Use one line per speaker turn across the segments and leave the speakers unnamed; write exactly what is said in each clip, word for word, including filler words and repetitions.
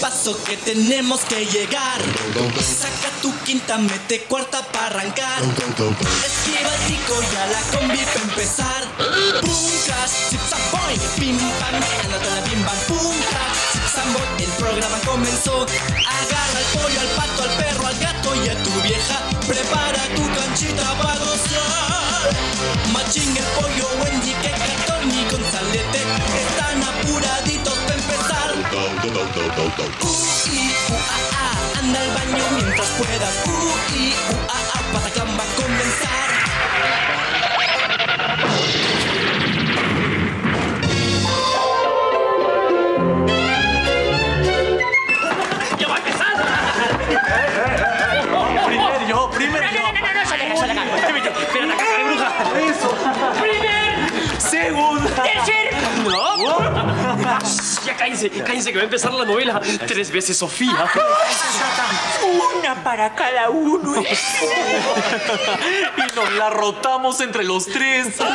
paso que tenemos que llegar. Saca tu quinta, mete cuarta para arrancar. Esquiva el tico y a la combi para empezar. Pum, crash, chips and boy, pim pam, andate la bim bam, pum, crash, chips and boy. El programa comenzó. Agarra al pollo, al pato, al perro, al gato y a tu vieja. Prepara tu canchita para gozar. Machín, el pollo, Wendy, que Catón y Gonzalete están apuraditos para empezar. Uh, y, uh, ah, ah, anda al baño mientras puedas. Uh, y, uh, ah, ah, Patacán va a comenzar.
¡Ya va a empezar!
Primero yo, primero yo.
No, no, no, no, sale acá, sale acá. Espérate, espérate acá, de bruja.
Eso.
Primer.
Segunda.
Tercer. No. Ya cállense, cállense que va a empezar la novela. Tres veces Sofía.
Una para cada uno.
Y nos la rotamos entre los tres.
¡Primer!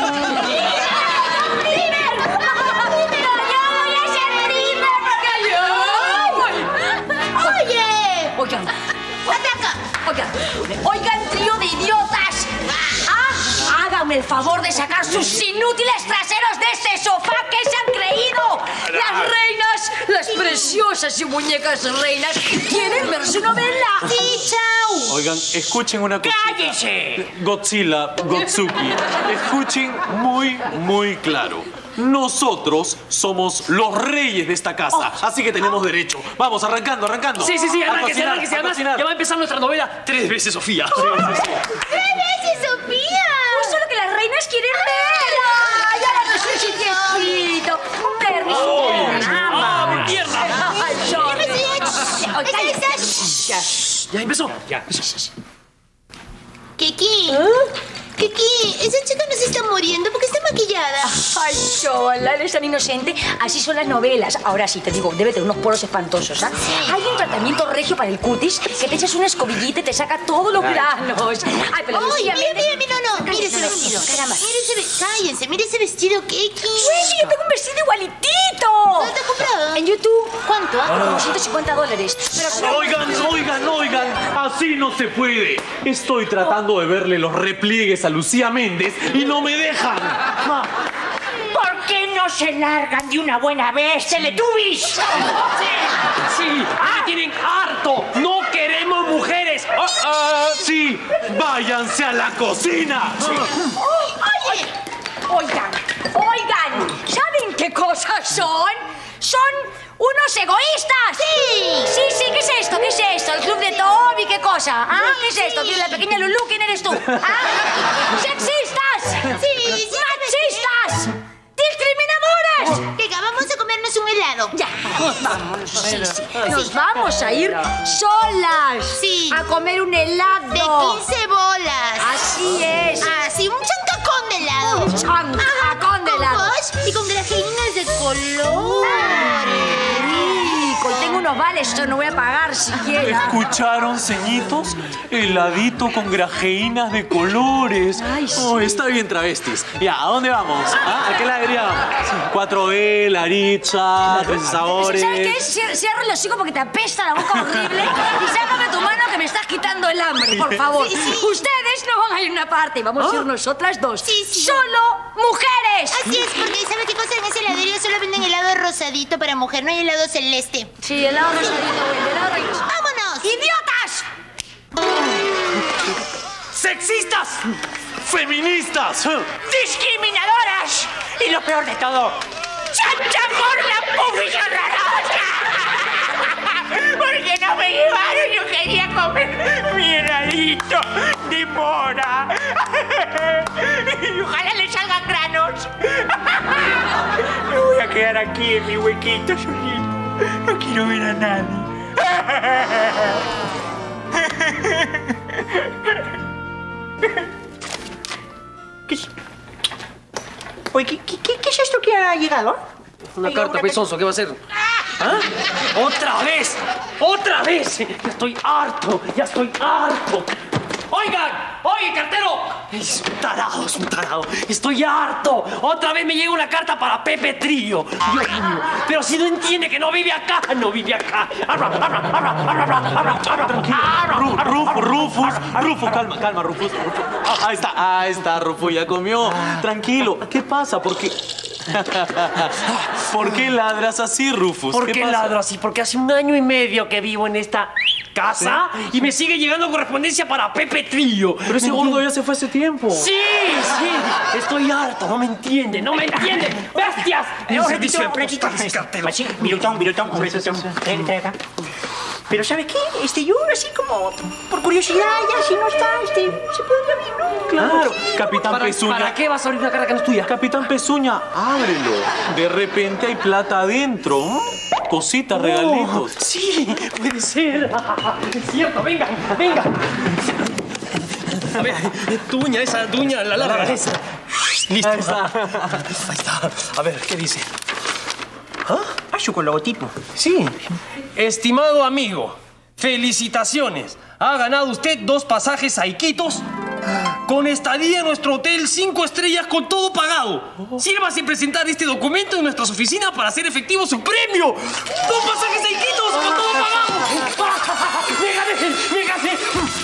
¡Pero yo voy a ser primer! ¡Porque yo! ¡Oye!
Oigan,
¡Ataca!
oigan, oigan, trío de idiotas. ¿Ah? Háganme el favor de sacar sus inútiles traseros de este sofá que se han creído. Las reinas, las preciosas y muñecas reinas quieren ver su novela.
¡Sí, chao!
Oigan, escuchen una cosa.
¡Cállese!
Godzilla, Gotsuki, escuchen muy, muy claro. Nosotros somos los reyes de esta casa, así que tenemos derecho. Vamos, arrancando, arrancando.
Sí, sí, sí,
A
arránquese,
cocinar,
arránquese.
a
Además,
cocinar.
ya va a empezar nuestra novela. Tres veces Sofía.
¡Tres veces, Sofía!
Justo lo que las reinas quieren ver. ¡Ay, ahora no sé si quietito! Un permiso.
¡Ah, mi pierna!
Ay, sorry.
¡Ahí está!
Ya empezó. Ya.
Kiki, Kiki, esa chica no se está muriendo porque está maquillada.
Ay, chola, eres tan inocente. Así son las novelas. Ahora sí, te digo, debe tener unos poros espantosos, ¿ah? Hay un tratamiento regio para el cutis que te echas una escobillita y te saca todos los granos. Ay, pero
¡Ay,
Lucía,
mira,
me-
mira, mira! No, no, mire ese
No, no,
vestido.
no, caramba.
Mire ese vestido. Cállense, mire ese vestido, Kiki.
Uy, yo tengo un vestido igualitito.
¿Dónde te has comprado?
En YouTube.
¿Cuánto?
Como ciento cincuenta dólares. Pero
Oigan, oigan, oigan, así no se puede. Estoy tratando de verle los repliegues a Lucía Méndez y no me dejan.
¿Por qué no se largan de una buena vez, Teletubbies?
Sí, sí. ¡Ah, tienen harto! ¡No queremos mujeres!
Ah, ah, sí, váyanse a la cocina.
Oye, oigan, oigan, ¿saben qué cosas son? Son unos egoístas.
Sí.
Sí, sí, ¿qué es esto? ¿Qué es esto? ¿El club de Toby? ¿Qué cosa? ¿Ah? ¿Qué es esto? ¿Quién es la pequeña Lulú? ¿Quién eres tú? ¿Ah? ¡Sexistas!
Sí, sí.
¡Machistas! ¡Discriminadores!
Venga, vamos a comernos un helado.
Ya, vamos. Sí, sí. Nos vamos a ir solas.
Sí.
A comer un helado.
De quince bolas.
Así es.
Ah, sí, un chancacón de helado.
Un chancacón de helado.
Con posh y con grajeinas de colores.
Rico, y tengo unos vales, yo no voy a pagar siquiera.
¿Escucharon, ceñitos? Heladito con grajeínas de colores.
Ay, sí.
Oh, está bien, travestis. Ya, ¿a dónde vamos? ¿Ah? ¿A qué heladería vamos? cuatro B, Laritza, Tres Sabores.
¿Sabes qué? Cier- Cierra el hocico porque te apesta la boca horrible y sácame tu mano que me estás quitando el hambre, por favor.
Sí, sí.
Ustedes no van a ir a una parte, vamos a ir nosotras dos.
Sí, sí.
¡Solo mujeres!
Así es, porque ¿sabe qué cosa? En esa heladería solo venden helado rosadito para mujer, no hay helado celeste.
Sí, helado rosadito, güey, helado rosadito.
¡Vámonos!
¡Idiotas!
¡Sexistas!
¡Feministas!
¡Discriminadoras! Y lo peor de todo, ¡chancha por la pública rara! Porque no me llevaron, yo quería comer mi heladito de mora. Y ojalá le salgan granos. Me voy a quedar aquí en mi huequito solito. No quiero ver a nadie. ¿Qué es? Oye, ¿qué, qué, qué, qué es esto que ha llegado?
Una carta, Pesonso, ¿qué va a hacer? ¿Ah? ¡Otra vez! ¡Otra vez! Ya estoy harto, ya estoy harto. Oigan, oye, cartero. Es un tarado, es un tarado. Estoy harto. Otra vez me llega una carta para Pepe Trillo. Dios mío. Pero si no entiende que no vive acá, no vive acá. Abra, abra, abra, abra, abra, abra, abra.
Tranquilo. Rufus, Rufus, Rufus, calma, calma, Rufus. Rufus. Ah, ahí está, ahí está, Rufus, ya comió. Tranquilo. ¿Qué pasa? ¿Por qué? ¿Por qué ladras así, Rufus?
¿Por qué ladro así? Porque hace un año y medio que vivo en esta casa y me sigue llegando correspondencia para Pepe Trillo.
Pero ese gordo ya se fue hace tiempo.
Sí, sí. Estoy harto. No me entiende, no me entiende. ¡Bestias!
Un ratito, un ratito. Machín, minutón, minutón, un minutón. Trae, trae acá. Pero ¿sabes qué? Este, yo así como por curiosidad, ya si no está, este, se puede abrir, ¿no?
Claro. Capitán
¿Para,
Pezuña.
¿Para qué vas a abrir una cara que no es tuya?
Capitán Pezuña, ábrelo. De repente hay plata adentro. ¿eh? Cositas, regalitos.
Sí, puede ser. Es cierto, venga, venga. A ver, tuña, esa tuña, la larga, esa. Listo.
Ahí está.
Ahí está. A ver, ¿qué dice?
¿Ah? Paso con logotipo.
Sí. Estimado amigo, felicitaciones. Ha ganado usted dos pasajes a Iquitos con estadía en nuestro hotel cinco estrellas con todo pagado. Sírvase presentar este documento en nuestras oficinas para hacer efectivo su premio. Dos pasajes a Iquitos con todo pagado. ¡Me gané! ¡Me gané!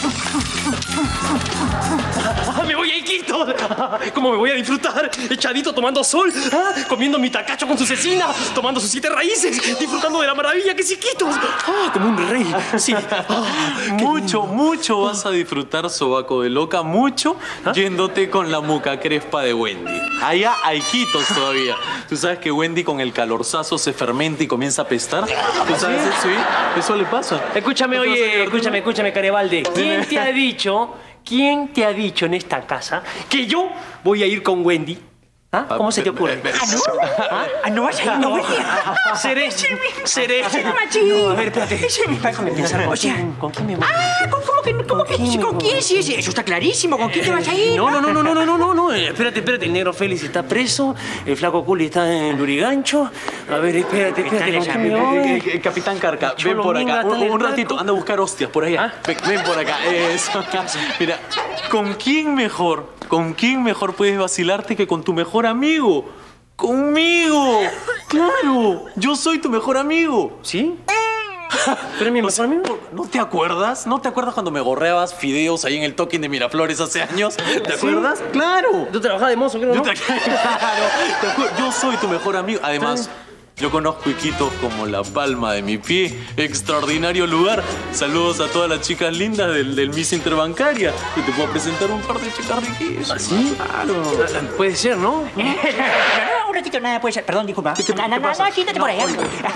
¡Me voy a Iquitos! ¿Cómo me voy a disfrutar? Echadito tomando sol, ¿ah? Comiendo mi tacacho con su cecina, tomando sus siete raíces, disfrutando de la maravilla que es Iquitos. ¡Ah, como un rey! Sí. Ah,
mucho, mucho vas a disfrutar, sobaco de loca, mucho
¿Ah?
yéndote con la muca crespa de Wendy. Allá hay Iquitos todavía. ¿Tú sabes que Wendy con el calorzazo se fermenta y comienza a pestar? ¿Tú sabes eso? Sí, eso le pasa.
Escúchame,
¿No te vas a
oye,
divertir?
escúchame, escúchame, Carebalde. ¿Quién
Dime.
te ha dicho, quién te ha dicho en esta casa que yo voy a ir con Wendy? ¿Ah? ¿Cómo se te ocurre?
¿Ah, no? ¿Ah, no vas a ir? No voy a
Seré, seré.
Machín.
No, a ver, espérate.
Ese mi déjame pensar. O sea,
¿Con quién me voy?
ah, ¿cómo, cómo que, cómo que,
quién me
con
voy?
quién? Sí, sí, eso está clarísimo. ¿Con quién te vas a ir?
No, no, no, no, no, no, no, no, no. Espérate, espérate. El negro Félix está preso. El flaco Culi está en Lurigancho. A ver, espérate, espérate. ¿Con quién me
Eh,
voy?
eh, eh, Capitán Carca, ven
Cholo
por acá.
Minga está
Un,
en el
un ratito,
barco.
anda a buscar hostias por allá.
¿Ah?
Ven, ven por acá. Eso. Mira, ¿con quién mejor? ¿Con quién mejor puedes vacilarte que con tu mejor amigo? ¡Conmigo! ¡Claro! Yo soy tu mejor amigo.
¿Sí? ¿Pero es mi mejor amigo?
¿No te acuerdas? ¿No te acuerdas cuando me gorreabas fideos ahí en el token de Miraflores hace años? ¿Te acuerdas? ¡Claro!
¿Tú trabajabas de mozo, creo,
Yo,
no?
te- claro, te acuer- yo soy tu mejor amigo. Además, yo conozco Iquitos como la palma de mi pie. Extraordinario lugar. Saludos a todas las chicas lindas del, del Miss Interbancaria. Que te puedo presentar un par de chicas riquísimas.
¿Ah, sí?
Claro.
Puede ser, ¿no?
No, no, no, un ratito, nada puede ser. Perdón, disculpa.
¿Qué- qué-
no,
qué
no, no,
pasa?
no, siéntate por allá.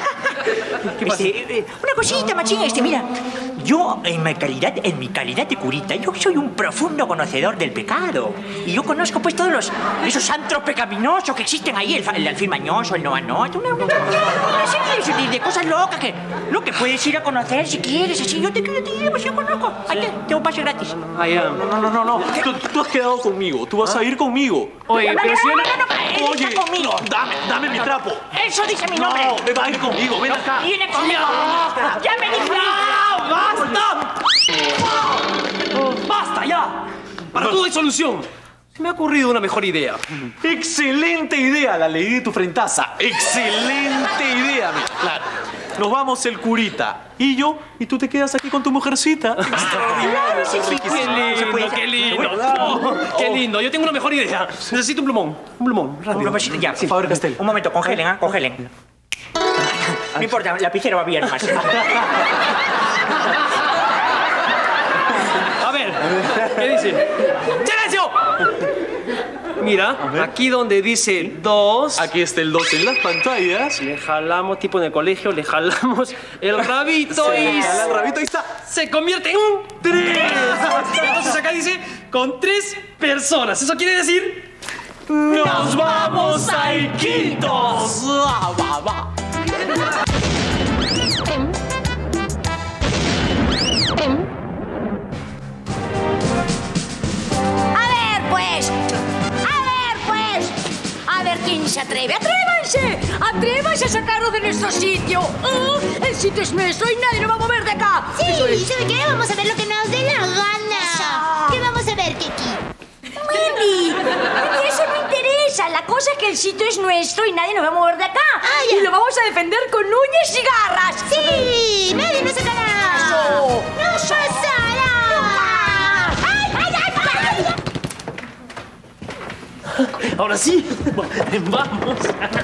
Este, eh, una cosita, machín, este, mira. Yo, en mi calidad, en mi calidad de curita, yo soy un profundo conocedor del pecado. Y yo conozco, pues, todos los, esos antros pecaminosos que existen ahí, el, fa- el alfil mañoso, el no anoto, una, una, una serie de, de cosas locas que, lo que puedes ir a conocer si quieres, así. Yo te, yo te llevo, yo conozco. Ahí te, te un pase gratis.
Ah, ya.
No, no, no, no. Tú, tú has quedado conmigo. Tú vas a ir conmigo.
Oye, pero si yo no...
no, no, no, él
Oye,
está conmigo.
no, dame, dame mi trapo.
Eso dice mi nombre.
No, me va a ir conmigo. Ven acá.
Viene conmigo. Ya me dijo.
¡No! ¡Basta! ¡Basta, ya! Para todo hay solución. Se me ha ocurrido una mejor idea.
Excelente idea, la leí de tu frentaza. Excelente idea, mira. Claro. Nos vamos el curita y yo, y tú te quedas aquí con tu mujercita. Extraordinario.
sí, sí,
¡Qué
Se
lindo,
puede-
qué lindo! Oh, ¡Qué lindo! Yo tengo una mejor idea. Necesito un plumón. Un plumón, rápido.
Ya,
Sí, Faber Castell.
un momento, congelen, ¿ah? Congelen. No importa, la lapicero va bien más.
A ver, ¿qué dice? ¡Silencio! Mira, aquí donde dice dos,
Aquí está el dos en las pantallas.
le jalamos, tipo en el colegio, le jalamos el rabito y
Jala el rabito, ahí está.
se convierte en un tres. Entonces acá dice con tres personas. Eso quiere decir ¡nos vamos a Iquitos!
Va, va, va.
A ver, pues. A ver, pues. A ver quién se atreve. ¡Atrévanse! ¡Atrévanse a sacarlo de nuestro sitio! ¡Oh! El sitio es nuestro y nadie lo va a mover de acá.
Sí, ¿sabe qué? Vamos a ver lo que nos dé la gana. ¿Qué vamos a ver, Kiki?
Wendy, Wendy, eso no interesa. La cosa es que el sitio es nuestro y nadie nos va a mover de acá.
Ah, ya.
Y lo vamos a defender con uñas y garras.
¡Sí! ¡Nadie nos sacará!
¡Eso!
¡No pasará!
¡Ay, ay, ay, ay!
Ahora sí, vamos.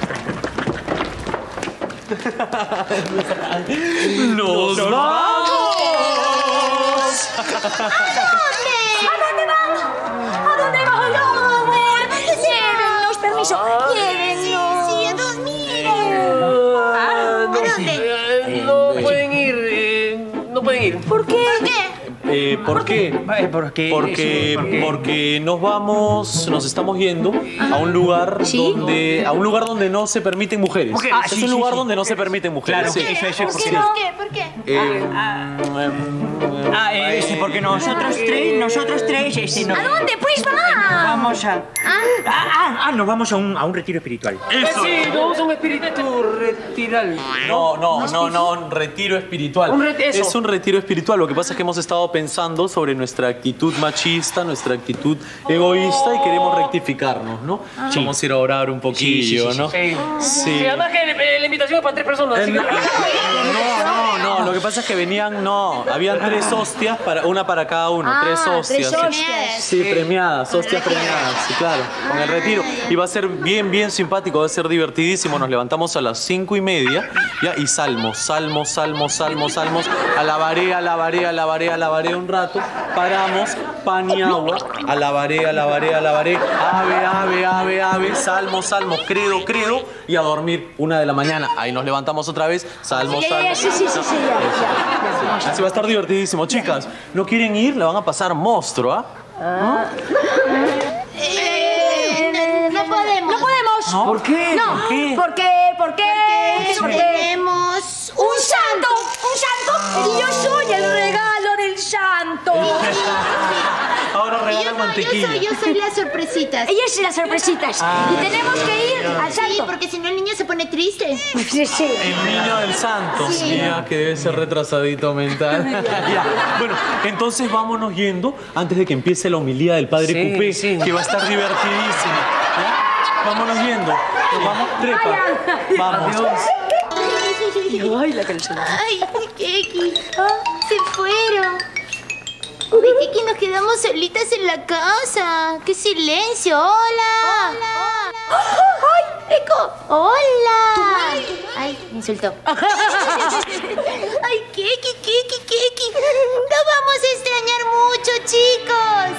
¡Nos vamos!
¿A dónde vamos? ¿A dónde vamos? No, amor. Llévennos, permiso. Llévennos.
Sí, a dormir.
¿A
dónde?
No pueden ir, eh, no pueden ir.
¿Por qué?
¿Por qué?
Eh, ¿Por qué?
Ay, ¿por qué?
Porque,
¿Por qué?
porque nos vamos, nos estamos yendo a un lugar
¿Sí?
donde, a un lugar donde no se permiten mujeres.
Mujeres.
es
Ah, sí,
un
sí,
lugar
sí.
donde no se permiten mujeres.
Claro,
sí.
eso, eso,
¿Por
sí.
qué? ¿Por qué? ¿Por qué?
Eh,
Ah, eh, este, porque nosotros tres, nosotros tres, este, no.
¿A dónde? Pues va.
Vamos a... Ah, ah, ah, nos vamos a un, a un retiro espiritual.
Eh, sí, no, es un espíritu retiral.
No, no, no, no, un retiro espiritual.
Un ret- eso.
Es un retiro espiritual. Lo que pasa es que hemos estado pensando sobre nuestra actitud machista, nuestra actitud egoísta y queremos rectificarnos, ¿no? Vamos a ir a orar un poquillo, ¿no?
Sí.
Sí.
Sí, además que eh, la invitación es para tres personas. Así que...
No, no, no, lo que pasa es que venían, no, habían tres hostias, para, una para cada uno,
Ah,
tres hostias.
tres hostias.
Sí, premiadas, hostias premiadas, sí, claro, con el retiro. Y va a ser bien, bien simpático, va a ser divertidísimo. Nos levantamos a las cinco y media, ya, y salmos, salmos, salmos, salmos, salmos, alabaré, alabaré, alabaré, alabaré un rato, paramos, pan y agua, alabaré, alabaré, alabaré, ave, ave, ave, ave, salmos, salmos, credo, credo, y a dormir, una de la mañana. Ahí nos levantamos otra vez, salmos,
Ya, ya, ya,
salmos.
sí, sí, sí, sí, ya, ya.
Así va a estar divertidísimo. Chicas, ¿no quieren ir? Le van a pasar monstruo, ¿ah?
Eh, no, no podemos.
No podemos.
¿Por qué?
No.
¿Por qué?
¿Por qué? ¿Por qué?
Porque tenemos
¡Un santo! ¡Un santo! Y yo soy el regalo del santo.
Ahora
Yo
regalan
no, yo
mantequilla.
soy, yo soy las sorpresitas.
Ella es las sorpresitas. Y tenemos que ir al
Sí,
santo.
porque si no el niño se pone triste.
Sí, sí.
El niño del santo.
Sí.
Mira, que debe ser retrasadito mental. Ya. Bueno, entonces vámonos yendo antes de que empiece la homilía del padre
Sí,
Cupé,
sí.
que va a estar divertidísima. ¿Ya? Vámonos yendo. Vamos, trepa. Vamos.
Ay, la canción.
Ay, Keki. Se fueron. Uy, Keki, nos quedamos solitas en la casa. ¡Qué silencio! ¡Hola! ¡Hola! ¡Ay, Eco! ¡Hola! Ay, me insultó. Ay, Keki, Keki, Keki. Nos vamos a extrañar mucho, chicos.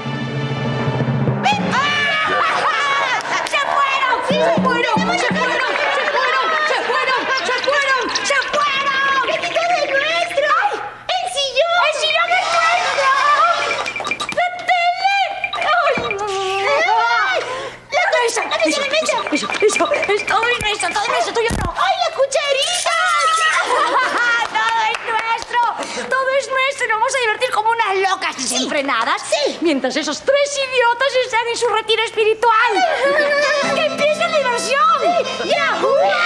¡Ven!
¡Se fueron! ¡Se fueron! ¡Se fueron! ¡Se fueron! ¡Se fueron! ¡Se fueron! ¡Se fueron!
¡Keki, todo es nuestro! ¡El sillón!
¡El sillón es nuestro! ¡La tele! ¡Ay! ¡La mesa!
¡La mesa, la mesa!
Eso, eso, es todo es nuestro, todo es nuestro, tuyo no.
¡Ay, las cucharitas!
¡Todo es nuestro! ¡Todo es nuestro! Y nos vamos a divertir como unas locas desenfrenadas.
Sí.
Mientras esos tres idiotas están en su retiro espiritual. ¡Que empiece la diversión! ¡Ya!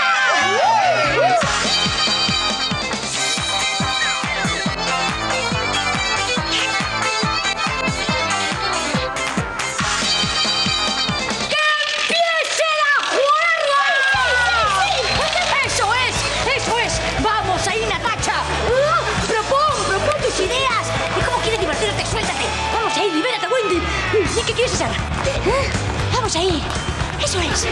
¡Eso es! ¡Eso es! ¡Vamos ahí, Natacha! ¡Ah! ¡Propón! ¡Propón tus ideas! ¿Y cómo quieres divertirte? ¡Suéltate! ¡Vamos ahí! ¡Libérate, Wendy! ¿Y qué quieres hacer? ¿Ah? ¡Vamos ahí! ¡Eso es!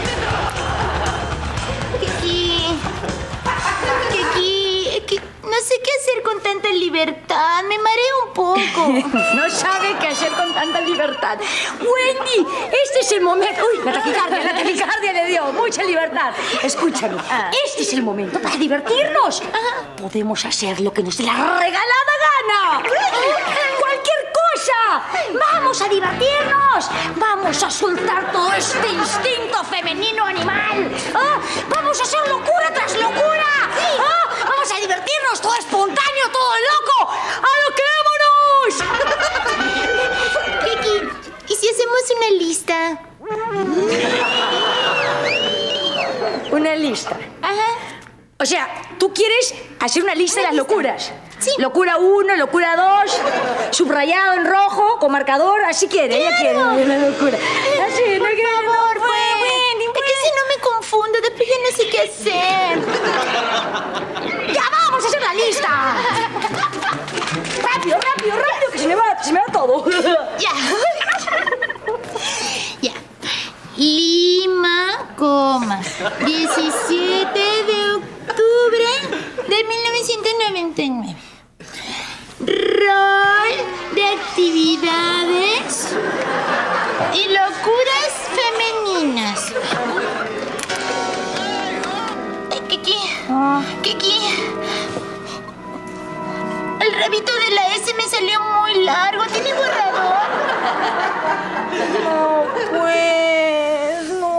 Keki. Keki. Keki. No sé qué hacer con tanta libertad. Me mareo un poco.
No sabe qué hacer con tanta libertad. Wendy, este es el momento... Uy, la taquicardia, la taquicardia le dio mucha libertad. Escúchame, este es el momento para divertirnos. Podemos hacer lo que nos dé la regalada gana. Cualquier cosa. Vamos a divertirnos. Vamos a soltar todo este instinto femenino animal. ¿Ah? Vamos a hacer locura tras locura. ¿Ah? Vamos a divertirnos, todo espontáneo, todo loco. ¡Aloquémonos!
Keki, ¿y si hacemos una lista?
Una lista.
Ajá.
O sea, tú quieres hacer una lista de las locuras.
Sí.
Locura uno, locura dos, subrayado en rojo, con marcador, así quiere, ella quiere. La locura. Así, no
Por
quiere.
favor,
no,
pues.
Wendy,
Es que si no me confundo, después ya no sé qué hacer.
¡Ya vamos a hacer la lista! ¡Rápido, rápido, rápido! Que se me va, se me va todo.
Ya. Ya. Lima, coma, diecisiete de octubre de mil novecientos noventa y nueve. Rol de actividades y locuras femeninas. Ay, Kiki. Kiki. El rabito de la S me salió muy largo. ¿Tiene borrador?
No, pues, no.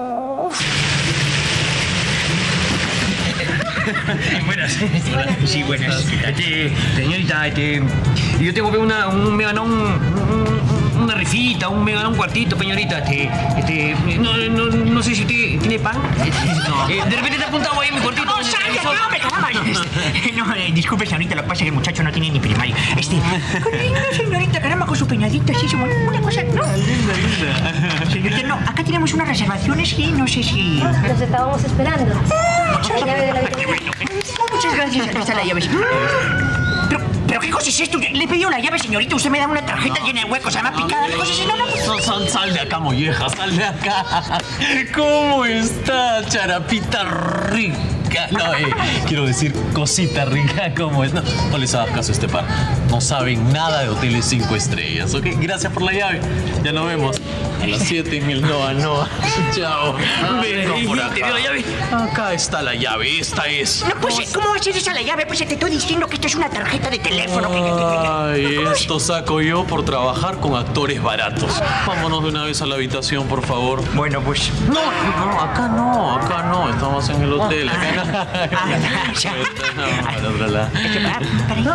Buenas. Sí, buenas. Este, señorita, este, yo tengo que una, un, me ganó un, un, una rifita, un, me ganó un cuartito, señorita. Este, este, no, no, no sé si usted tiene pan. No. Eh, de repente te ha apuntado ahí mi cuartito.
¡No, Sánchez, no, me caramba! No, eh, disculpe, señorita, lo que pasa es que el muchacho no tiene ni primaria. Este, con linda señorita, caramba, con su peinadito así, su una cosa, ¿no? Linda, linda. Señorita, no, acá tenemos unas reservaciones que no sé si...
Los estábamos esperando.
Muchas gracias, aquí está la llave. Pero, pero ¿qué cosa es esto? Le he pedido la llave, señorita, usted me da una tarjeta llena de huecos, además picada, ¿qué cosa es esto? No, no.
Sal, sal, sal de acá, molleja, sal de acá. ¿Cómo está, charapita rica? No, eh, quiero decir, cosita rica, ¿cómo es? No, no les hagas caso a este par. No saben nada de hoteles cinco estrellas, ¿ok? Gracias por la llave. Ya nos vemos. A las siete mil Noa, Noa. Chao. Vengo por acá.
¿Te dio la llave?
Acá está la llave, esta es.
No, pues, ¿cómo va a ser esa la llave? Pues te estoy diciendo que esto es una tarjeta de teléfono. que- que- que- que-
Ay, esto saco yo por trabajar con actores baratos. Vámonos de una vez a la habitación, por favor.
Bueno, pues...
No, no, acá no, acá no. Estamos en el hotel. Acá no.
Ah, ya.
No, al otro lado.
Ah, caray.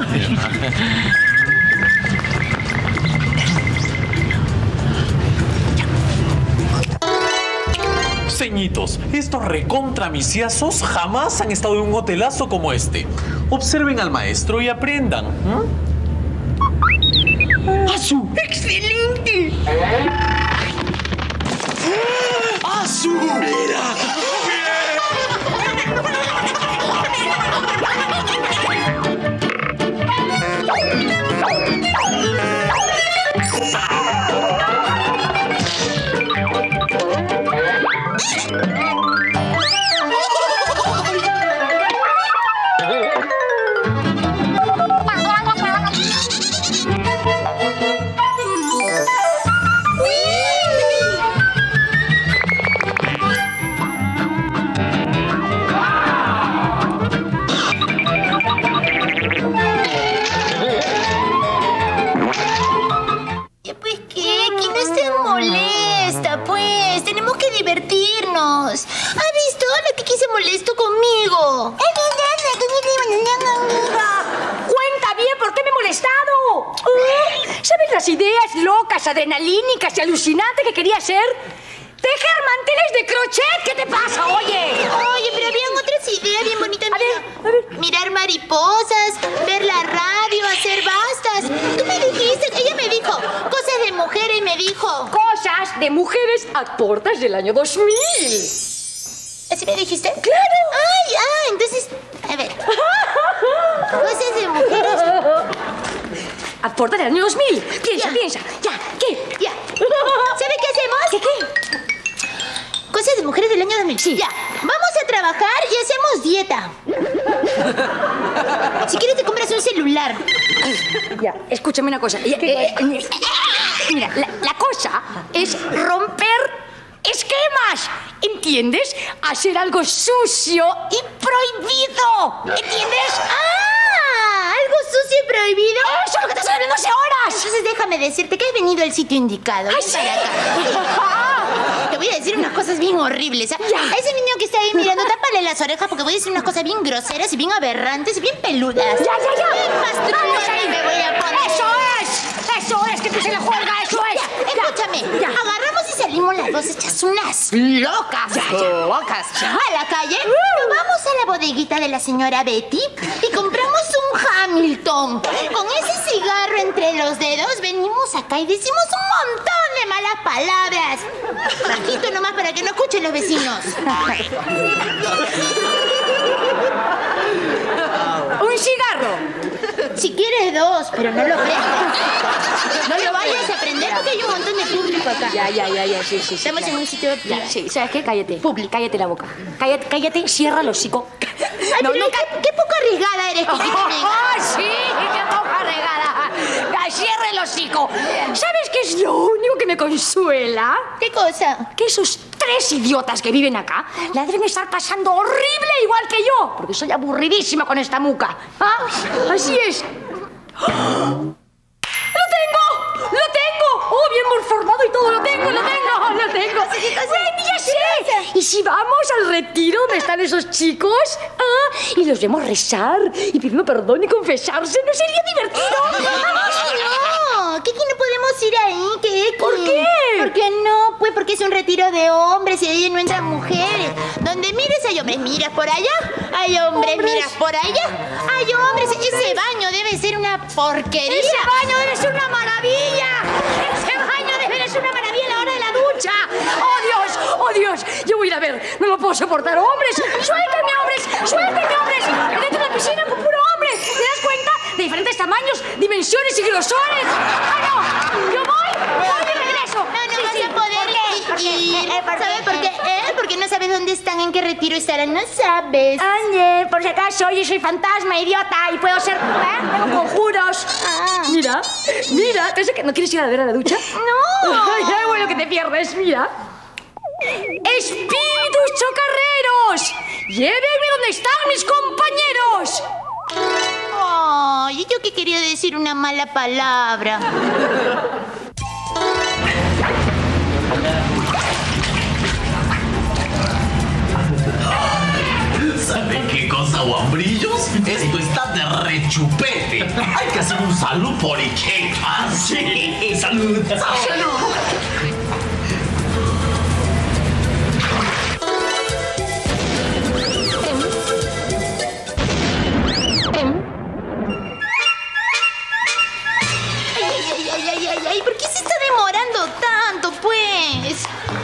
Ceñitos, estos recontramiciazos jamás han estado en un hotelazo como este. Observen al maestro y aprendan. ¿Mm?
¡Asu! ¡Excelente!
¡Asu! ¡Mira!
Ya pues, ¿qué? Que no esté molesta, pues. Tenemos que divertirnos. ¿Ha visto? La Kiki se molestó conmigo.
Cuenta bien por qué me he molestado. Uh, ¿Sabes las ideas locas, adrenalínicas y alucinantes que quería hacer? Tejer manteles de crochet, ¿qué te pasa, oye?
Oye, pero habían otras ideas bien bonitas.
A ver,
mira.
a ver.
Mirar mariposas, ver la radio, hacer bastas. Tú me dijiste, ella me dijo, cosas de mujeres, me dijo.
Cosas de mujeres actortas del año dos mil.
¿Así me dijiste?
¡Claro!
Ay, ah, entonces, a ver. Cosas de mujeres.
Actortas del año dos mil. Piensa,
Ya.
piensa. Ya, ¿qué?
Ya. ¿Sabe qué hacemos?
¿Qué, qué?
Cosas de mujeres del año dos mil.
Sí.
Ya. Vamos a trabajar y hacemos dieta. Si quieres te compras un celular.
Ya, escúchame una cosa. Eh, eh, eh, Mira, la, la cosa es romper esquemas, ¿entiendes? Hacer algo sucio y prohibido, ¿entiendes?
¡Ah! ¿Algo sucio y prohibido?
¡Eso es lo que te estoy hablando hace horas!
Entonces déjame decirte que has venido al sitio indicado.
¡Ay,
Ven
sí!
para acá. Te voy a decir unas cosas bien horribles. ¿Ah?
Ya.
A ese niño que está ahí mirando, tápale las orejas porque voy a decir unas cosas bien groseras y bien aberrantes y bien peludas.
¡Ya, ya, ya!
Bien masturbadas
ahí!
me voy a poner.
¡Eso es! ¡Eso es! ¡Que tú se la juega! ¡Eso es!
Ya, escúchame.
Ya.
Agarramos y salimos las dos hechas unas locas. Locas. A la calle. Nos vamos a la bodeguita de la señora Betty y compramos un Hamilton. razón. Con ese cigarro entre los dedos venimos acá y decimos un montón de malas palabras. Bajito nomás para que no escuchen los vecinos.
¡Un cigarro!
Si quieres dos, pero no lo prestes. No lo vayas a prender porque hay un montón de público acá.
Ya, ya, ya, ya, sí, sí.
Estamos
sí,
en un sitio de...
Ya, sí, ¿sabes qué? Cállate. Público. Cállate la boca. Cállate, cállate, cierra el hocico.
Ay,
No,
pero
no,
qué, qué poco arriesgada eres, Kikito, amiga.
¡Ah, sí! ¡Qué poca regada! Ya, cierra el hocico. ¿Sabes qué es lo único que me consuela?
¿Qué cosa?
Que esos tres idiotas que viven acá la deben estar pasando horrible igual que yo, porque soy aburridísima con esta muca. ¿Ah? Así es. ¡Lo tengo! ¡Lo tengo! ¡Oh, bien morformado y todo! ¡Lo tengo, lo tengo, lo tengo! ¡Wendy, ya sé! ¿Y si vamos al retiro donde están esos chicos? ¿Ah? Y los vemos rezar y pidiendo perdón y confesarse. ¿No sería divertido?
No, Kiki, no podemos ir ahí, Kiki.
¿Por qué?
¿Por qué no? Pues porque es un retiro de hombres y ahí no entran mujeres. Donde mires hay hombres, miras por allá, hay hombres,
¿Hombres?
miras por allá, hay hombres. Ese baño debe ser una porquería.
¡Ese baño debe ser una maravilla! ¡Ese baño debe ser una maravilla a la hora de la ducha! ¡Oh, Dios! ¡Oh, Dios! Yo voy a ir a ver. No lo puedo soportar. ¡Hombres! ¡Suéltenme, hombres! ¡Suéltenme, hombres! ¡Dentro de la piscina con puro hombre! ¿Te das cuenta? De diferentes tamaños, dimensiones y grosores. ¡Ah, no! ¡Yo voy! ¡Voy y regreso!
No, no
Sí,
vas
sí.
a poder
¿Por qué?
ir.
¿Por qué?
¿Sabes por qué? ¿Eh? Porque no sabes dónde están, en qué retiro estarán. No sabes.
Ande, por si acaso, yo soy fantasma, idiota, y puedo ser... ¿eh? Tengo conjuros.
Ah.
Mira, mira, ¿crees que no quieres ir a ver a la ducha?
No.
Ay, ay, bueno, que te pierdes, mira. ¡Espíritus chocarreros! ¡Llévenme donde están mis compañeros!
Ay, yo que quería decir una mala palabra.
¿Saben qué cosa, guambrillos? Esto está de rechupete. Hay que hacer un salud por Iqueca. Sí, salud. Salud.
Ay, ay, ay, ay, ay, ¿por qué se está demorando tanto, pues?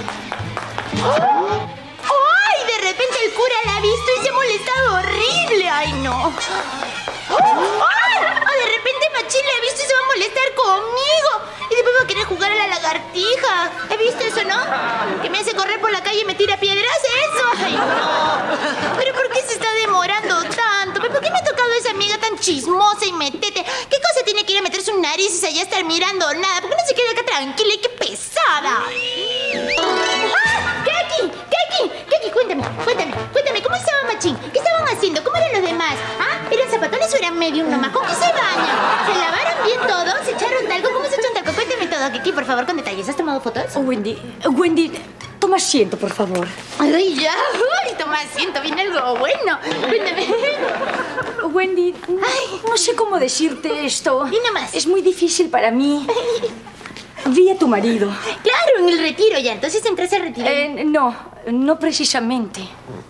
¡Ay! De repente el cura la ha visto y se ha molestado horrible. ¡Ay, no! ¡Ay! De repente Machín la ha visto y se va a molestar conmigo. Y después va a querer jugar a la lagartija. ¿He visto eso, no? Que me hace correr por la calle y me tira piedras. ¿Eso? ¡Ay, no! ¿Pero por qué se está demorando tanto? ¿Por qué me ha tocado esa amiga tan chismosa y metete? ¿Qué cosa tiene que ir a meter su nariz y allá estar mirando nada? ¿Por qué no se queda acá tranquila y qué pesada? ¡Ah! ¡Keki! ¡Keki! ¡Keki! Cuéntame, cuéntame, cuéntame. ¿Cómo estaba Machín? ¿Qué estaban haciendo? ¿Cómo eran los demás? ¿Ah? ¿Eran zapatones o eran medium nomás? ¿Con qué se bañan? ¿Se lavaron bien todo? ¿Se echaron talco? ¿Cómo se echan talco? Cuéntame todo, Keki, por favor, con detalles. ¿Has tomado fotos?
Oh, Wendy, Wendy, toma asiento, por favor.
Ay, ya. Ay, toma asiento. Viene algo bueno. Cuéntame.
Wendy, ay, no sé cómo decirte esto.
Di nomás.
Es muy difícil para mí. Vi a tu marido.
Claro, en el retiro ya. Entonces entraste al retiro.
Eh, no, no precisamente.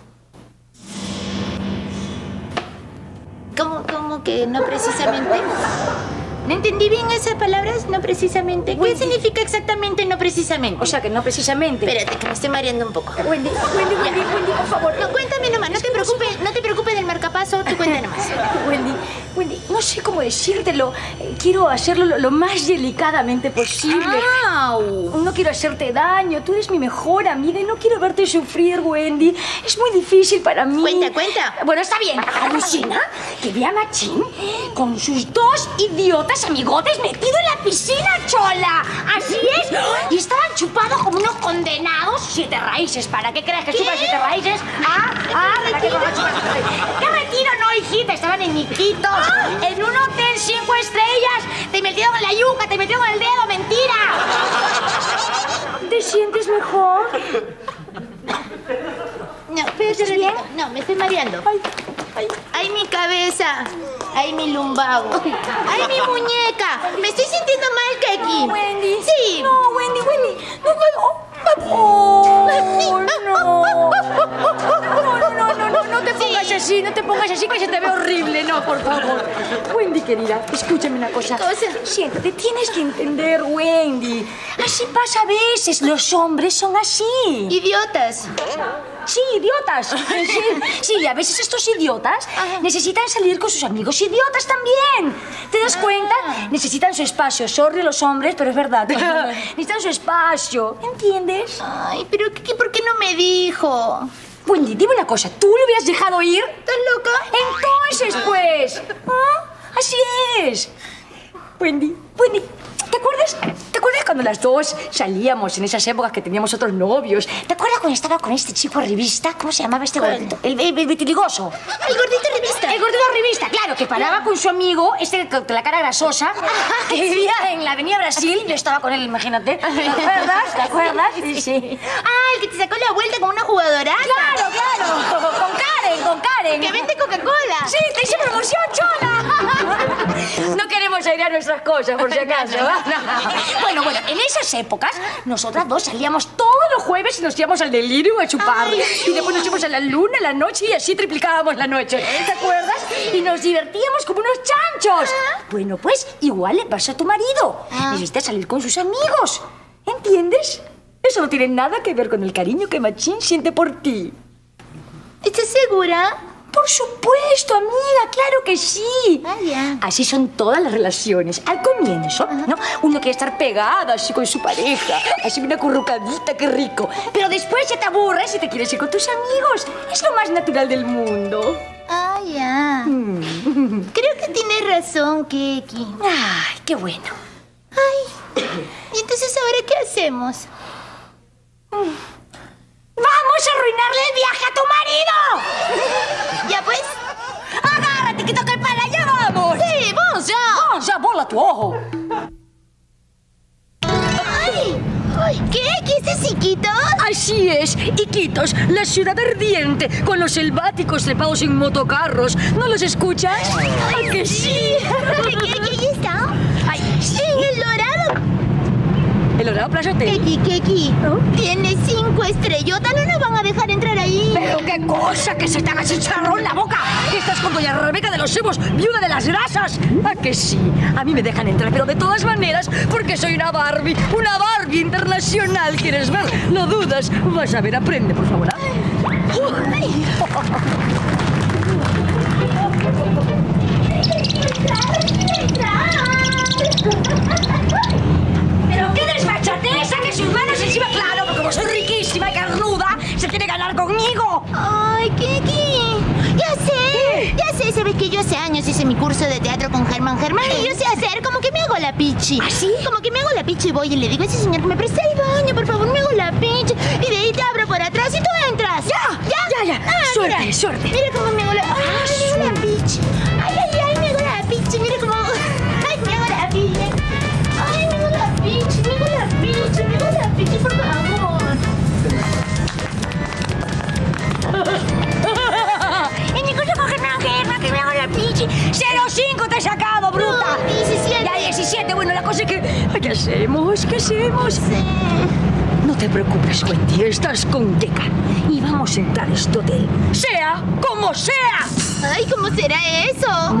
¿Cómo, cómo que no precisamente? ¿No entendí bien esas palabras? No precisamente. ¿Qué
Wendy.
significa exactamente no precisamente?
O sea que no precisamente.
Espérate, que me estoy mareando un poco.
Wendy, Wendy, Wendy, Wendy, por favor.
No, cuéntame nomás. No te preocupes, no te preocupes del marcapaso. Tú cuenta nomás.
Wendy, Wendy, no sé cómo decírtelo. Eh, Quiero hacerlo lo, lo más delicadamente posible.
¡Au!
No quiero hacerte daño. Tú eres mi mejor amiga y no quiero verte sufrir, Wendy. Es muy difícil para mí.
Cuenta, cuenta.
Bueno, está bien. Alucina que vi a Machín con sus dos idiotas amigotes metido en la piscina, chola. Así es. Y estaban chupados como unos condenados siete raíces. ¿Para qué crees que chupan siete raíces? Ah, ah, ¿para qué coño chupan siete raíces? ¿Qué retiro? No, hijita. Estaban en Iquitos, en un hotel cinco estrellas. Te metieron en la yuca, te metieron en el dedo. ¡Mentira! ¿Te sientes mejor?
No, espérate,
bien?
no, me estoy mareando.
Ay, ay.
¡Ay, mi cabeza! ¡Ay, mi lumbago! ¡Ay, mi muñeca! ¡Me estoy sintiendo mal, Keki!
No, Wendy.
Sí.
No, Wendy, Wendy. No, no, no. Oh, no. No, no, no, no, no, no te pongas así, no te pongas así que se te ve horrible, no, por favor. Wendy, querida, escúchame una cosa.
Cosa.
Siéntate, tienes que entender, Wendy. Así pasa a veces, los hombres son así.
Idiotas.
Sí, idiotas. Sí, sí, a veces estos idiotas
Ajá.
necesitan salir con sus amigos idiotas también. ¿Te das cuenta? Necesitan su espacio. Sorry los hombres, pero es verdad. Necesitan su espacio. ¿Entiendes?
Ay, pero ¿qué, qué- ¿por qué no me dijo?
Wendy, dime una cosa. ¿Tú lo hubieras dejado ir?
¿Estás loca?
Entonces, pues. ¿Ah? Así es. Wendy, Wendy, ¿te acuerdas? ¿Te acuerdas cuando las dos salíamos en esas épocas que teníamos otros novios? ¿Te acuerdas cuando estaba con este chico revista? ¿Cómo se llamaba este gordito? El, el, el vitiligoso.
El gordito revista.
El gordito revista, claro, que paraba con su amigo, este con la cara grasosa, que vivía en la avenida Brasil. Yo estaba con él, imagínate. ¿Te acuerdas? ¿Te acuerdas? Sí, sí.
Ah, el que te sacó la vuelta con una jugadora.
Claro, claro. Con Karen, con Karen.
Que vende Coca-Cola.
Sí, te hice promoción, chola. No queremos airear nuestras cosas, por si acaso. No. Bueno, bueno, en esas épocas, nosotras dos salíamos todos los jueves y nos íbamos al delirio a chupar. Y después nos íbamos a la luna, a la noche, y así triplicábamos la noche. ¿Te acuerdas? Y nos divertíamos como unos chanchos. Bueno, pues igual le pasa a tu marido. Necesita salir con sus amigos. ¿Entiendes? Eso no tiene nada que ver con el cariño que Machín siente por ti.
¿Estás segura?
Por supuesto, amiga, claro que sí.
Ah, ya.
Así son todas las relaciones. Al comienzo, ¿no? Uno quiere estar pegado así con su pareja, así una acurrucadita, qué rico. Pero después ya te aburres y te quieres ir con tus amigos. Es lo más natural del mundo.
Ah, ya. Creo que tienes razón, Keki.
Ay, qué bueno.
Ay. ¿Y entonces ahora qué hacemos?
¡Vamos a arruinarle el viaje a tu marido!
Ya pues.
¡Agárrate, que toca el pala! ¡Ya vamos!
Sí, vamos ya.
¡Vamos ya, bola tu ojo!
Ay. Ay, ¿qué? ¿Qué es Iquitos?
Así es, Iquitos, la ciudad ardiente, con los selváticos trepados en motocarros. ¿No los escuchas? ¡Ay, que sí!
¿Qué, qué, qué, ahí está?
Ay,
En el dorado.
¿El Dorado Plaza Hotel?
Keki, Keki. Tiene cinco estrellotas. No nos van a dejar entrar ahí.
¡Pero qué cosa! ¡Que se te haga chicharrón la boca! ¡Que estás con doña Rebeca de los Sebos, viuda de las grasas! ¿A que sí? A mí me dejan entrar, pero de todas maneras, porque soy una Barbie, una Barbie internacional. ¿Quieres ver? ¿Lo dudas? Vas a ver, aprende, por favor. ¿Ah? ¡Pero qué desfachateza! ¡Que sus manos encima! ¡Claro, porque como soy riquísima y carnuda, se quiere ganar conmigo!
Ay, Keki. Ya sé. Ya sé. Sabes que yo hace años hice mi curso de teatro con Germán Germán y yo sé hacer como que me hago la pichi.
¿Ah, sí?
Como que me hago la pichi y voy y le digo a ese señor que me preste el baño, por favor, me hago la pichi. Y de ahí te abro por atrás y tú entras.
¡Ya! ¡Ya, ya!
Ah,
¡Suerte,
mira.
suerte!
Mira cómo me hago la... Ay, me hago la pichi. Ay, ay, ay, me hago la pichi. Mira cómo... Ay, me hago la pichi. Ay, me hago la pichi, me hago la pichi, me hago la pichi, por favor.
¡En mi curso con Germán Germán, que me hago la pichi! ¡cero cinco te he sacado, bruta!
No, diecisiete.
Ya, diecisiete. Bueno, la cosa es que... ¿Qué hacemos? ¿Qué hacemos? No te preocupes, Wendy. Estás con Deca. Y vamos a entrar a este hotel. ¡Sea como sea!
Ay, ¿cómo será eso?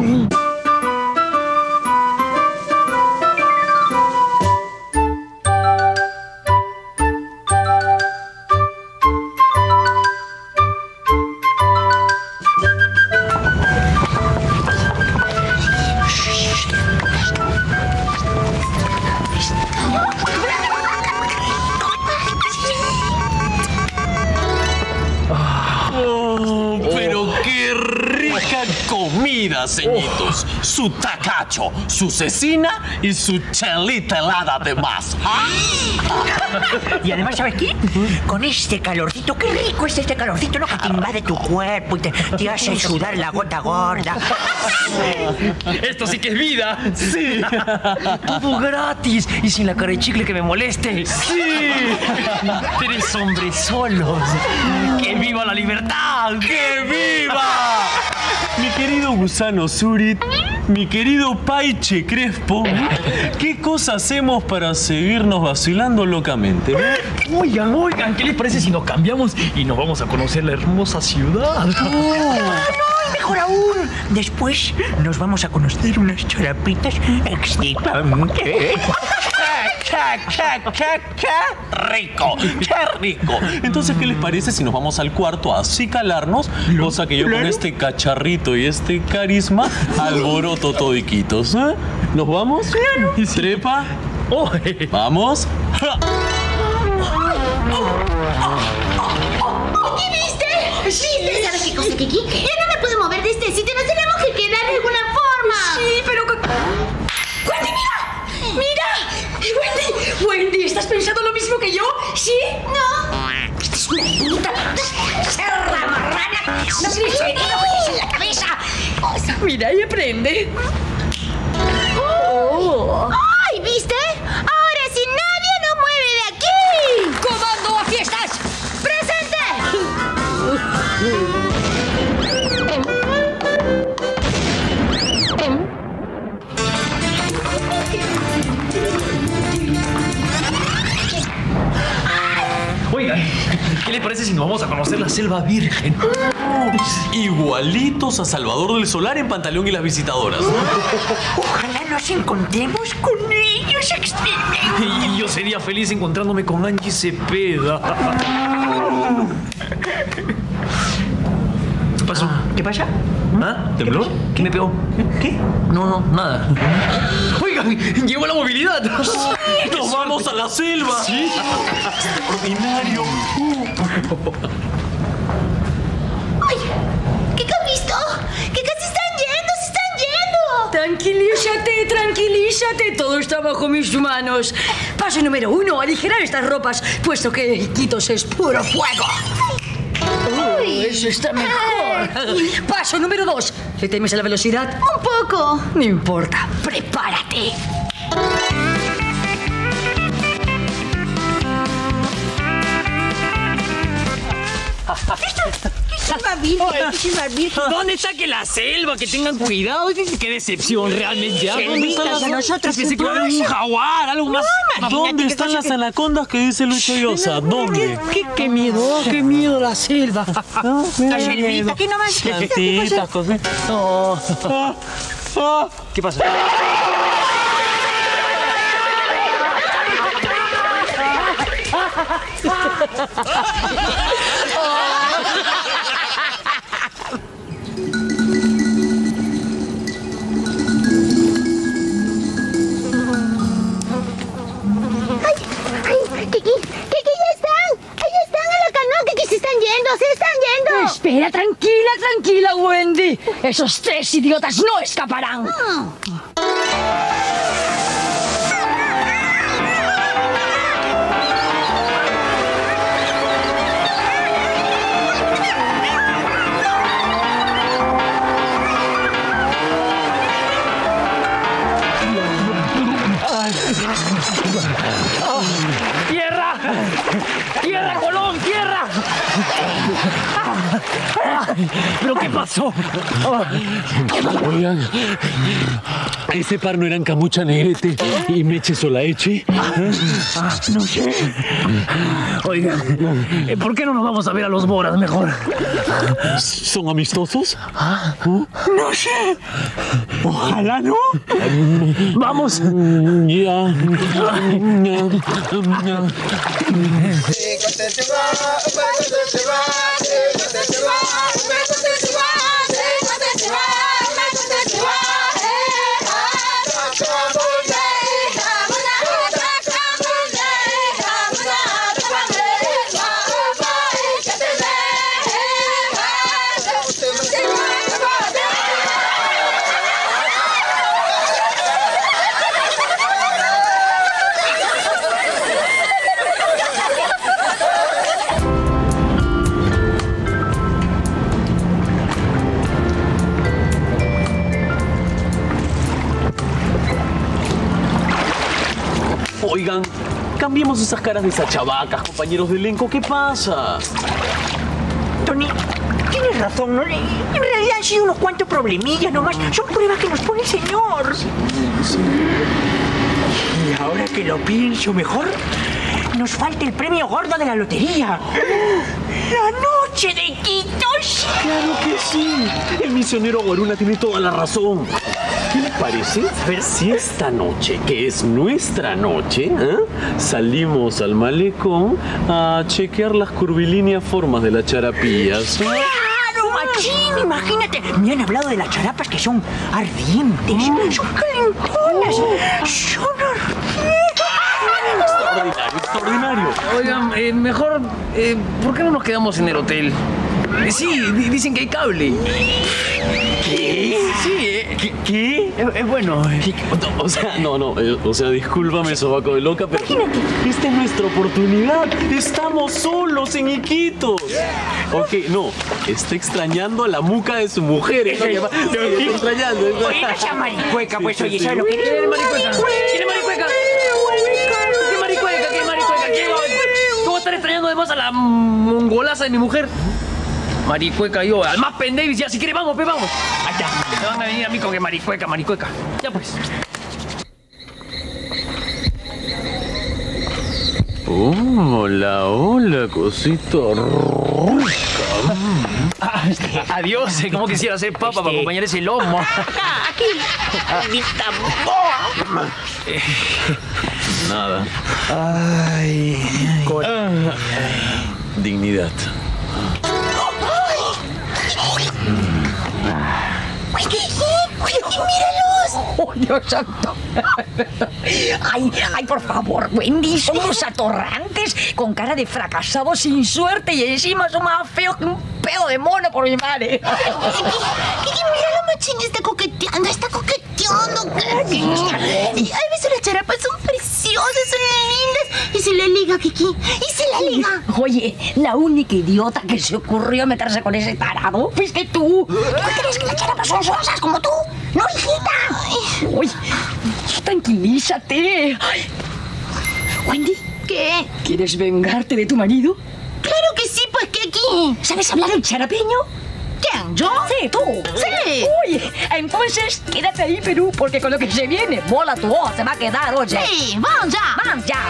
Oh, pero qué rica comida, ceñitos. Su tacacho, su cecina y su chelita helada además. ¿Ah?
Y además, ¿sabes qué? Con este calorcito, qué rico es este calorcito, ¿no? Que te invade tu cuerpo y te, te hace sudar la gota gorda.
Esto sí que es vida.
Sí.
Todo gratis y sin la cara de chicle que me moleste.
Sí.
Tres hombres solos. ¡Que viva la libertad!
¡Que viva! Mi querido gusano Zurit,
mi querido Paiche Crespo, ¿qué cosa hacemos para seguirnos vacilando locamente?
Oigan, oigan, ¿qué les parece si nos cambiamos y nos vamos a conocer la hermosa ciudad?
No, no, mejor aún. Después nos vamos a conocer unas charapitas excitantes.
¡Cha, cha, cha, cha! ¡Rico! ¡Qué rico! Entonces, ¿qué les parece si nos vamos al cuarto a acicalarnos? Cosa que yo con este cacharrito y este carisma alboroto todiquitos, ¿eh? ¿Nos vamos? ¿Trepa? ¿Vamos?
¿Qué viste? ¿Viste? ¿Sabes qué cosa, Kiki? Ya no me puedo mover de este sitio. Nos tenemos que quedar de alguna forma.
Sí, pero... ¡Wendy, mira! ¡Mira! ¡Wendy! ¡Wendy! ¿Estás pensando lo mismo que yo? ¿Sí?
No.
Esta es una puta cerda marrana. No tienes cerebro, pues en la cabeza. Mira y aprende.
Oh. ¡Ay! ¿Viste? Ahora sí nadie nos mueve de aquí.
¡Comando a fiestas!
¡Presente!
Oigan, ¿qué les parece si nos vamos a conocer la selva virgen?
Igualitos a Salvador del Solar en Pantaleón y las visitadoras.
Ojalá nos encontremos con ellos, extremamente.
Y yo sería feliz encontrándome con Angie Cepeda. ¿Qué pasó?
¿Qué pasa?
¿Ah? ¿Temblor? ¿Qué me pegó?
¿Qué?
No, no, nada. Oigan, llegó la movilidad.
¡Nos vamos a la selva!
Sí.
Extraordinario.
¡Ay! ¿Qué has visto? ¡Que casi están yendo! ¡Se están yendo!
Tranquilízate, tranquilízate. Todo está bajo mis manos. Paso número uno, aligerar estas ropas, puesto que Iquitos es puro fuego. Uy, eso está mejor. Paso número dos. ¿Le temes a la velocidad?
Un poco.
No importa. Prepárate.
¿Dónde está que la selva? Que tengan cuidado. Qué decepción realmente. ¿Dónde están las...
a nosotros?
Pensé que iba a haber un jaguar, algo más.
¿Dónde están las anacondas que dice Lucho Llosa? ¿Dónde?
¿Qué, qué miedo, qué miedo la selva.
La selvita, aquí nomás.
Plantitas, cosas.
No. ¿Qué pasa?
Espera, tranquila, tranquila, Wendy. Esos tres idiotas no escaparán.
¡Tierra! ¡Tierra, Colón! ¡Tierra! ¿Pero qué pasó?
Oigan, ese par no eran Camucha Negrete y Meche Solaeche.
Ah, no sé. Oigan, ¿por qué no nos vamos a ver a los Boras mejor?
¿Son amistosos?
No sé. Ojalá no.
Vamos. Ya. Oigan, cambiemos esas caras de sachabacas, compañeros de elenco. ¿Qué pasa?
Tony, tienes razón, ¿no? En realidad han sido unos cuantos problemillas nomás. Son pruebas que nos pone el señor. Y ahora que lo pienso mejor, nos falta el premio gordo de la lotería. ¡La noche de Iquitos!
Claro que sí. El misionero Guaruna tiene toda la razón. ¿Qué les parece? A ver si esta noche, que es nuestra noche, ¿eh? salimos al malecón a chequear las curvilíneas formas de las charapillas.
¡Claro, machín! Imagínate. Me han hablado de las charapas que son ardientes. Son calentonas. Son ardientes.
Extraordinario, extraordinario.
Oigan, eh, mejor, eh, ¿por qué no nos quedamos en el hotel? Eh, sí, di- dicen que hay cable.
¿Qué?
Sí, eh.
¿Qué? ¿Qué?
Es, es bueno. eh.
O sea, no, no, eh, o sea, discúlpame, sobaco de loca, pero esta es nuestra oportunidad. Estamos solos en Iquitos. Ok, no, está extrañando a la muca de su mujer. Es lo que pasa. Está extrañando.
Oye, no sea maricueca, pues, oye, ¿sabes lo que
¿Quién es
es?
maricueca? ¿Quién es maricueca? ¿Qué maricueca? ¿Qué maricueca? ¿Qué va? ¿Cómo va a estar extrañando además a la mongolaza de mi mujer? Maricueca yo, al más pendejo, ya si quieres vamos, pues vamos. Ahí está, me van a venir a mí con que maricueca, maricueca. Ya pues.
Hola, hola, cosita rica.
Ah, adiós, eh, ¿cómo quisiera ser papa para acompañar ese lomo?
Aquí,
Nada.
Ay,
Dignidad.
¡Oh, Dios santo! Ay, ay, por favor, Wendy, son unos atorrantes con cara de fracasados sin suerte y encima son más feos que un pedo de mono por mi madre.
Kiki, mira, la machín está coqueteando, está coqueteando. Kiki. Y ay, ves, las charapas son preciosas, son lindas. Y se la liga, Kiki. Y se la liga.
Oye, la única idiota que se ocurrió meterse con ese tarado fuiste tú. ¿Tú crees que las charapas son sosas como tú? ¡No, hijita! Uy, tranquilízate. Ay. Wendy,
¿Qué?
¿quieres vengarte de tu marido?
Claro que sí, pues, Kiki.
¿Sabes hablar en charapeño?
¿Quién? ¿Yo?
Sí, tú.
Sí.
Oye, entonces quédate ahí, Perú, porque con lo que se viene, bola tu voz, se va a quedar, oye.
Sí, vamos ya.
Vamos ya.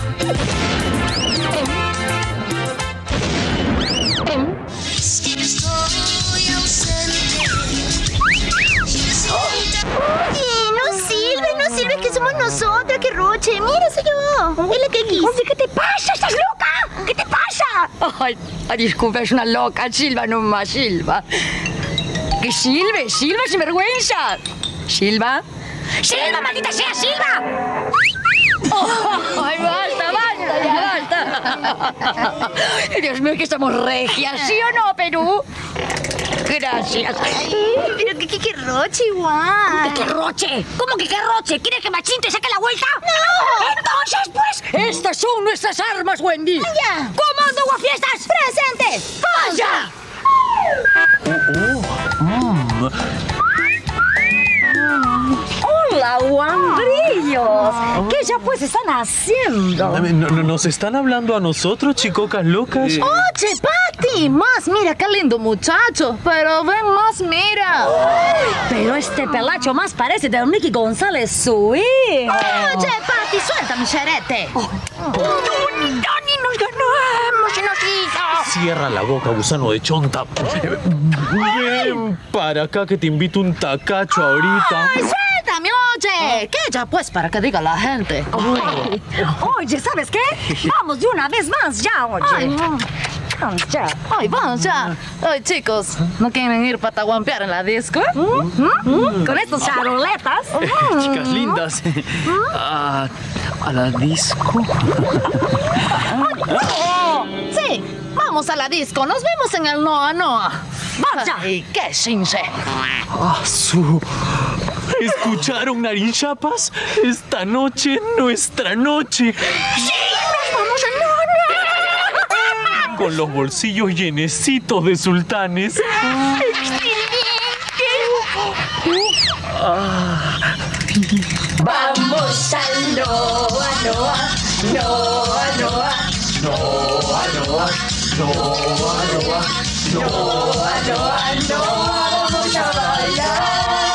Oye, no sirve, no sirve que somos nosotras, que roche. Mira, soy yo. Huele a Kiki.
Oye, ¿qué te pasa? ¿Estás loca? ¿Qué te pasa? Ay, ay, disculpa, es una loca. Silva nomás, Silva. Que silbe, Silva, sin vergüenza. Silva. ¡Silva, maldita sea, Silva! Oh, ay, basta, basta, ya basta. Dios mío, que estamos regias, ¿sí o no, Perú? Gracias.
Ay, pero Kiki, que roche igual.
¿Qué roche? ¿Cómo que qué roche? ¿Quieres que Machín te saque la vuelta? ¡No! Entonces, pues, estas son nuestras armas, Wendy.
¡Vaya!
¡Comando Guafiestas!
¡Presentes!
¡Vaya! ¡Hola, guambrillos! ¿Qué ya pues están haciendo?
¿No, no, ¿Nos están hablando a nosotros, chicocas locas?
Oye, Pati, más mira, qué lindo muchacho. Pero ven más, mira.
Pero este pelacho más parece de Mickey González, su hijo.
Oye, Pati, suelta mi charete.
¡Dani, nos ganamos y nos hizo!
Cierra la boca, gusano de chonta. Ven para acá que te invito un tacacho ahorita.
Ay, suéltame, oye. ¿Qué ya pues para que diga la gente?
Ay, oye, ¿sabes qué? Vamos de una vez más ya, oye.
Ay, no.
Vamos ya.
Ay, vamos ya. Ay, chicos, ¿no quieren ir para taguampear en la disco? ¿Mm?
¿Mm? Con estos charoletas.
Chicas lindas. A, a la disco.
Oh, sí, vamos a la disco. Nos vemos en el Noa Noa.
Vamos ya.
Ay, qué chinche.
Ah, su... ¿Escucharon, narinchapas? Esta noche es nuestra noche.
¡Sí! ¡Nos vamos a Nona!
Con los bolsillos llenecitos de sultanes.
Vamos al Noa Noa, Noa Noa, Noa Noa,
Loa, loa, loa, loa, loa, vamos a bailar.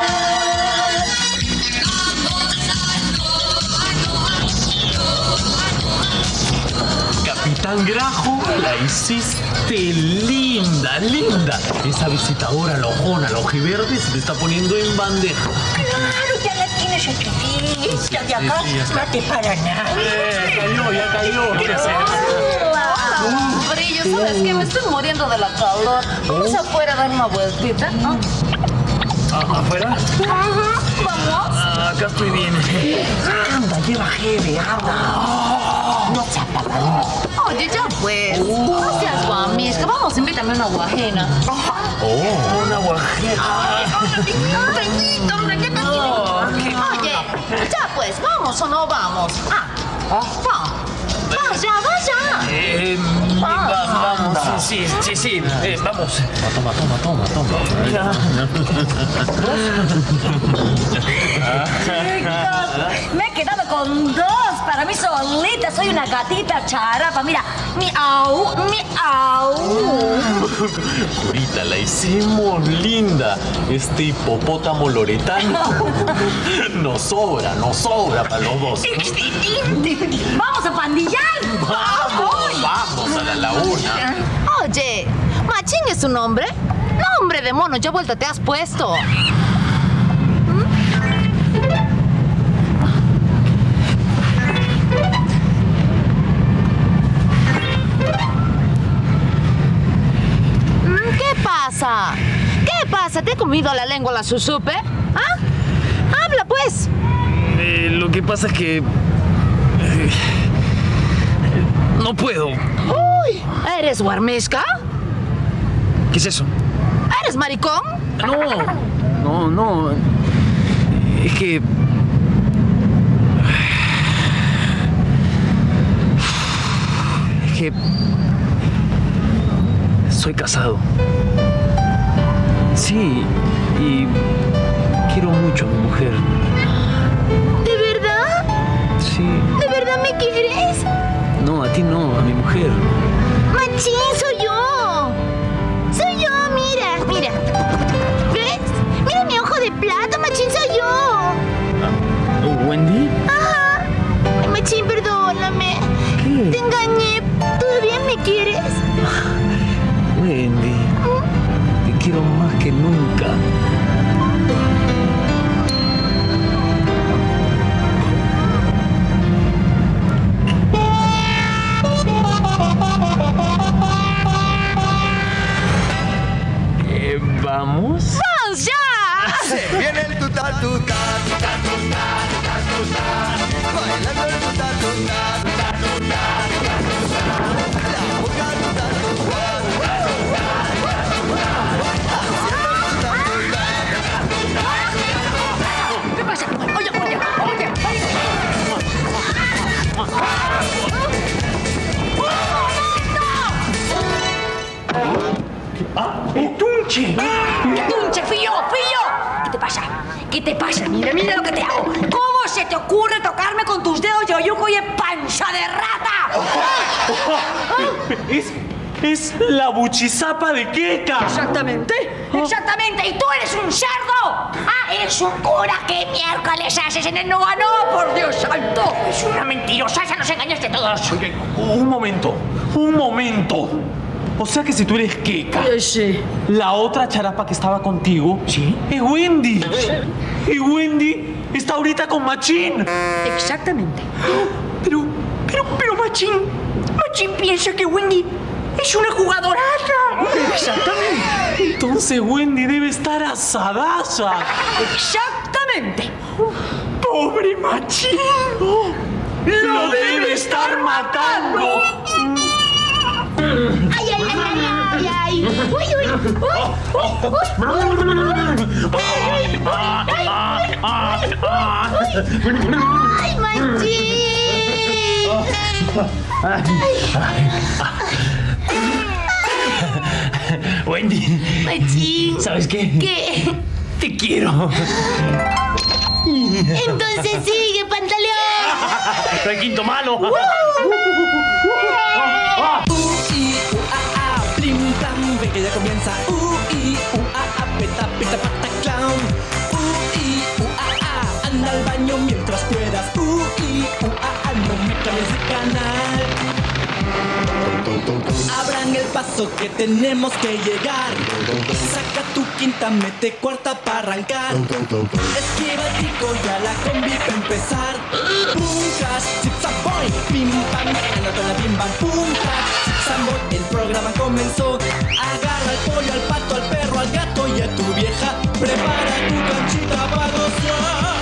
Capitán Grajo, la hiciste linda, linda. Esa visitadora lojona, la ojiverde, se te está poniendo en bandeja.
Claro, ya la tienes aquí. Ya de acá no te para nada.
Eh, cayó, ya cayó. ¿Qué hacer?
Brillo, ¿sabes qué? Me estoy muriendo de la calor. Vamos afuera a dar una vueltita. ¿Ah?
¿Afuera?
Ajá, vamos.
Ah, acá estoy bien.
Anda, lleva heavy, anda. No se apaga.
Oye, ya pues. No seas guamisca. Vamos, invítame una guajena.
Oh, una guajera.
Reñito, reñito. Oye, ya pues, ¿vamos o no vamos? Ah, va. Vaya, vaya.
Eh, va- vamos, sí, sí, sí, sí, eh, vamos.
Toma, toma, toma, toma.
Mira.
Me he quedado con dos para mí solita. Soy una gatita charapa. Mira, miau, miau.
Ahorita la hicimos linda. Este hipopótamo loretano nos sobra, nos sobra para los dos.
Excelente. Vamos a pandillar.
Vamos, vamos a la laguna.
Oye, ¿Machín es tu nombre? Nombre de mono, ya vuelta te has puesto. ¿Qué pasa? ¿Qué pasa? ¿Te he comido la lengua la susupe? ¿Ah? Habla, pues.
Eh, lo que pasa es que... eh, no puedo.
Uy, ¿eres guarmesca?
¿Qué es eso?
¿Eres maricón?
No, no, no. Es que... Es que... Soy casado. Sí, y quiero mucho a mi mujer.
¿De verdad?
Sí.
¿De verdad me quieres?
No, a ti no, a mi mujer.
Machín, soy yo. Soy yo, mira, mira. ¿Ves? Mira mi ojo de plata, Machín, soy yo.
¿Wendy?
Ajá. Ay, Machín, perdóname.
¿Qué?
Te engañé. ¿Todavía me quieres?
Wendy, te quiero más que nunca. Eh, ¿Vamos?
¡Vamos ya!
Viene el tuta tuta, tuta tuta, tuta tuta, bailando el tuta tuta, tuta tuta, tuta tuta, la boca tuta tuta,
¿Qué pasa? Oye, oye, oye.
¡El tunche!
¿Qué tunche, fillo, fillo? ¿Qué te pasa? ¿Qué te pasa? Mira, mira lo que te hago. ¿Cómo se te ocurre tocarme con tus dedos de oyuco y en pancha de rata?
Es, es la buchizapa de Keka.
Exactamente, exactamente. ¿Y tú eres un cerdo? Ah, eres un cura. ¿Qué miércoles haces en el Nogano? Por Dios santo. Es una mentirosa, ya nos engañaste todos.
Oye, un momento, un momento. O sea que si tú eres Keka,
Sí.
la otra charapa que estaba contigo,
¿Sí?
es Wendy. Y Wendy está ahorita con Machín.
Exactamente.
Pero, pero, pero, Machín. Machín piensa que Wendy es una jugadorata.
Exactamente.
Entonces Wendy debe estar asadaza.
Exactamente.
Pobre Machín.
¡Lo debe estar matando!
¡Ay, ay, ay, ay, ay, ay! ¡Uy, uy! ¡Uy, uy, uy! ¡Ay, Machín!
Wendy,
Machín.
¿sabes qué?
¿Qué?
Te quiero.
Entonces sigue, pantaleón.
No hay quinto malo.
Uh, y, uh, ah, ah. que ya comienza. Uh, y, uh, ah, ah, peta, peta, pata, clown. Uh, y, uh, ah, ah, anda al baño mientras puedas. Uh, y, uh, ah, ah, no me cambies de canal. Abran el paso que tenemos que llegar. Saca tu quinta, mete cuarta para arrancar. Esquiva el tico, ya la combi para empezar. Pum, crash, zip-zap-boy. Pim, pam, anota la bim, bam. Pum, crash, zip-zap-boy. El programa comenzó. Agarra al pollo, al pato, al perro, al gato y a tu vieja. Prepara tu canchita para gozar.